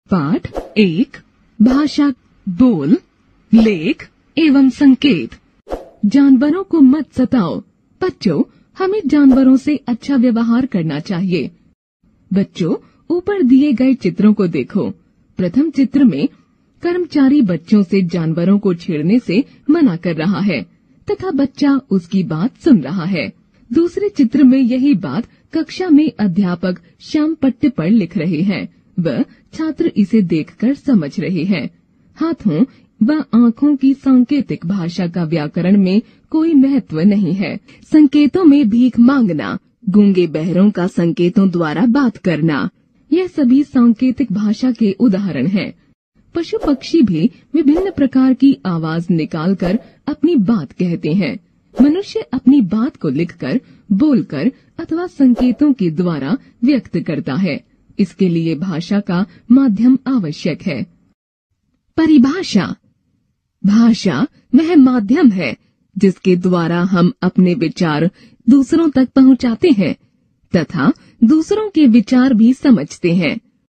पाठ 1 भाषा, बोल, लेख एवं संकेत। जानवरों को मत सताओ। बच्चों, हमें जानवरों से अच्छा व्यवहार करना चाहिए। बच्चों, ऊपर दिए गए चित्रों को देखो। प्रथम चित्र में कर्मचारी बच्चों से जानवरों को छेड़ने से मना कर रहा है तथा बच्चा उसकी बात सुन रहा है। दूसरे चित्र में यही बात कक्षा में अध्यापक श्याम पट्टे पर लिख रहे हैं। वह छात्र इसे देखकर समझ रहे हैं। हाथों व आँखों की सांकेतिक भाषा का व्याकरण में कोई महत्व नहीं है। संकेतों में भीख मांगना, गूंगे बहरों का संकेतों द्वारा बात करना, यह सभी सांकेतिक भाषा के उदाहरण हैं। पशु पक्षी भी विभिन्न प्रकार की आवाज निकालकर अपनी बात कहते हैं। मनुष्य अपनी बात को लिखकर, बोलकर अथवा संकेतों के द्वारा व्यक्त करता है। इसके लिए भाषा का माध्यम आवश्यक है। परिभाषा। भाषा वह माध्यम है जिसके द्वारा हम अपने विचार दूसरों तक पहुंचाते हैं तथा दूसरों के विचार भी समझते हैं।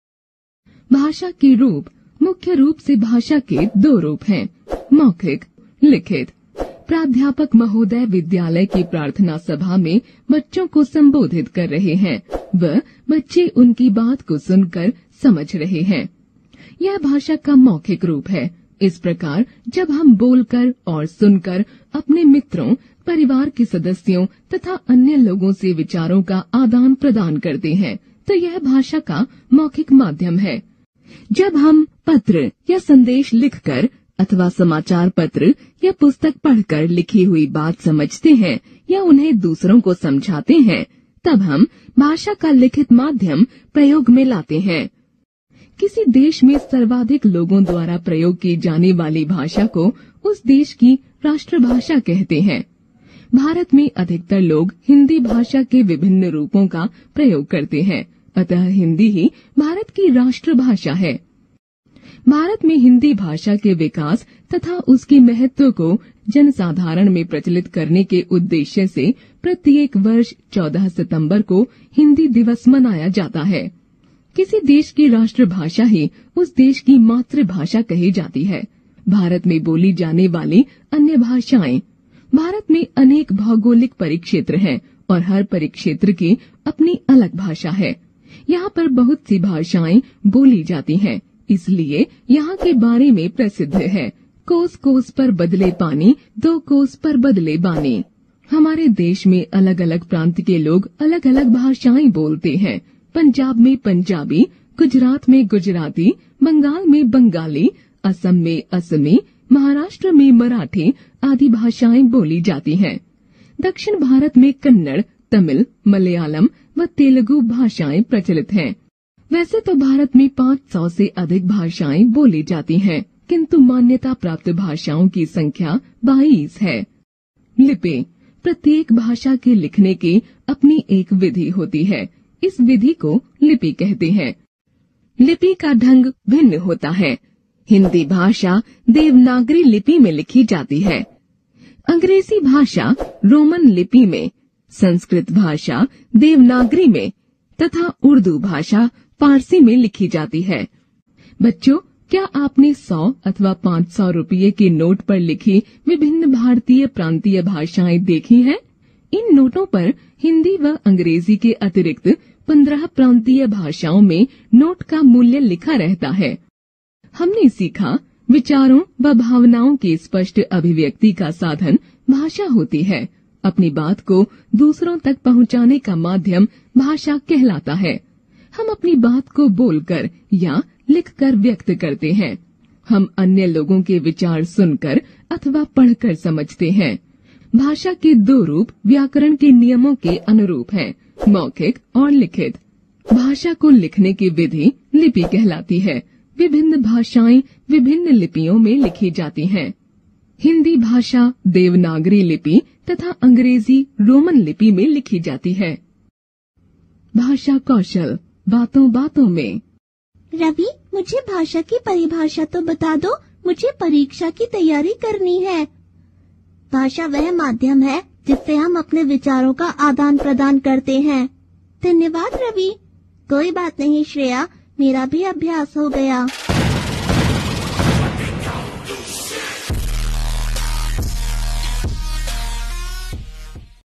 भाषा के रूप। मुख्य रूप से भाषा के 2 रूप हैं, मौखिक, लिखित। प्राध्यापक महोदय विद्यालय की प्रार्थना सभा में बच्चों को संबोधित कर रहे हैं। वह बच्चे उनकी बात को सुनकर समझ रहे हैं। यह भाषा का मौखिक रूप है। इस प्रकार जब हम बोलकर और सुनकर अपने मित्रों, परिवार के सदस्यों तथा अन्य लोगों से विचारों का आदान प्रदान करते हैं तो यह भाषा का मौखिक माध्यम है। जब हम पत्र या संदेश लिखकर अथवा समाचार पत्र या पुस्तक पढ़कर लिखी हुई बात समझते हैं या उन्हें दूसरों को समझाते हैं, तब हम भाषा का लिखित माध्यम प्रयोग में लाते हैं। किसी देश में सर्वाधिक लोगों द्वारा प्रयोग की जाने वाली भाषा को उस देश की राष्ट्रभाषा कहते हैं। भारत में अधिकतर लोग हिंदी भाषा के विभिन्न रूपों का प्रयोग करते हैं, अतः हिंदी ही भारत की राष्ट्रभाषा है। भारत में हिंदी भाषा के विकास तथा उसके महत्व को जनसाधारण में प्रचलित करने के उद्देश्य से प्रत्येक वर्ष 14 सितंबर को हिंदी दिवस मनाया जाता है। किसी देश की राष्ट्रभाषा ही उस देश की मातृभाषा कही जाती है। भारत में बोली जाने वाली अन्य भाषाएं। भारत में अनेक भौगोलिक परिक्षेत्र हैं और हर परिक्षेत्र की अपनी अलग भाषा है। यहाँ पर बहुत सी भाषाएं बोली जाती हैं, इसलिए यहाँ के बारे में प्रसिद्ध है, कोस कोस पर बदले पानी, 2 कोस पर बदले बानी। हमारे देश में अलग अलग प्रांत के लोग अलग अलग भाषाएं बोलते हैं। पंजाब में पंजाबी, गुजरात में गुजराती, बंगाल में बंगाली, असम में असमी, महाराष्ट्र में मराठी आदि भाषाएं बोली जाती हैं। दक्षिण भारत में कन्नड़, तमिल, मलयालम व तेलुगु भाषाएं प्रचलित हैं। वैसे तो भारत में 500 से अधिक भाषाएं बोली जाती हैं, किंतु मान्यता प्राप्त भाषाओं की संख्या 22 है। लिपि। प्रत्येक भाषा के लिखने की अपनी एक विधि होती है। इस विधि को लिपि कहते हैं। लिपि का ढंग भिन्न होता है। हिंदी भाषा देवनागरी लिपि में लिखी जाती है। अंग्रेजी भाषा रोमन लिपि में, संस्कृत भाषा देवनागरी में तथा उर्दू भाषा फारसी में लिखी जाती है। बच्चों, क्या आपने 100 अथवा 500 रुपये के नोट पर लिखी विभिन्न भारतीय प्रांतीय भाषाएं देखी हैं? इन नोटों पर हिंदी व अंग्रेजी के अतिरिक्त 15 प्रांतीय भाषाओं में नोट का मूल्य लिखा रहता है। हमने सीखा, विचारों व भावनाओं की स्पष्ट अभिव्यक्ति का साधन भाषा होती है। अपनी बात को दूसरों तक पहुंचाने का माध्यम भाषा कहलाता है। हम अपनी बात को बोलकर या लिखकर व्यक्त करते हैं। हम अन्य लोगों के विचार सुनकर अथवा पढ़कर समझते हैं। भाषा के 2 रूप व्याकरण के नियमों के अनुरूप हैं, मौखिक और लिखित। भाषा को लिखने की विधि लिपि कहलाती है। विभिन्न भाषाएं विभिन्न लिपियों में लिखी जाती हैं। हिंदी भाषा देवनागरी लिपि तथा अंग्रेजी रोमन लिपि में लिखी जाती है। भाषा कौशल। बातों बातों में। रवि, मुझे भाषा की परिभाषा तो बता दो, मुझे परीक्षा की तैयारी करनी है। भाषा वह माध्यम है जिससे हम अपने विचारों का आदान प्रदान करते हैं। धन्यवाद रवि। कोई बात नहीं श्रेया, मेरा भी अभ्यास हो गया।